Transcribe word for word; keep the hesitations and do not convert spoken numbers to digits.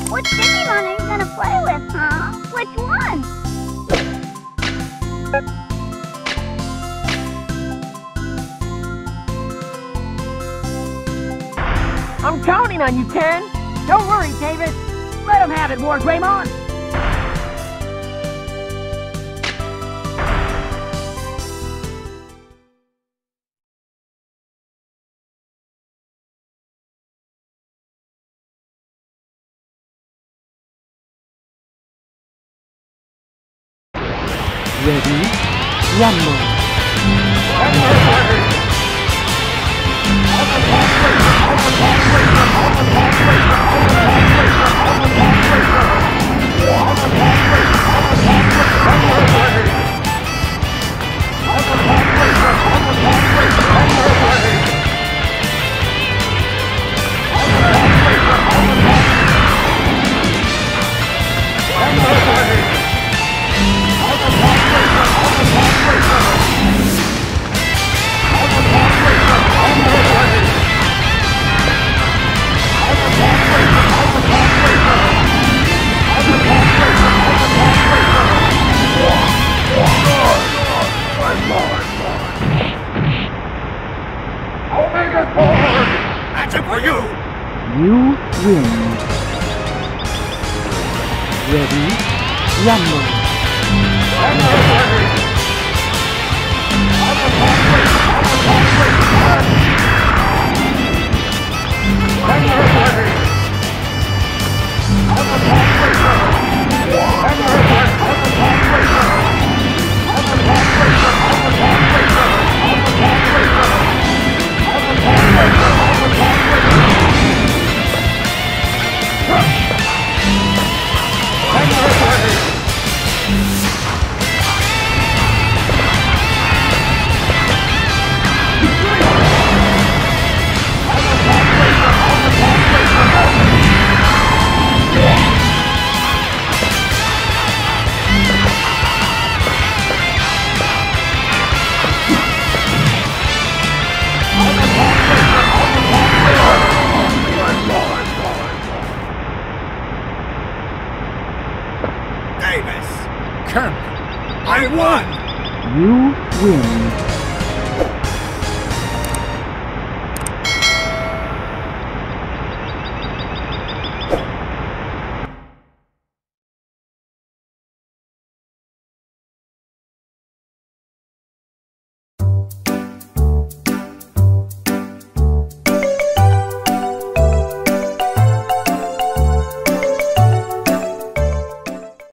What Digimon are you gonna play with, huh? Which one? I'm counting on you, Ken! Don't worry, David! Let him have it, WarGreymon! Ready? Rumble. That's it for you! You win. Ready? Rumble. I won! You win.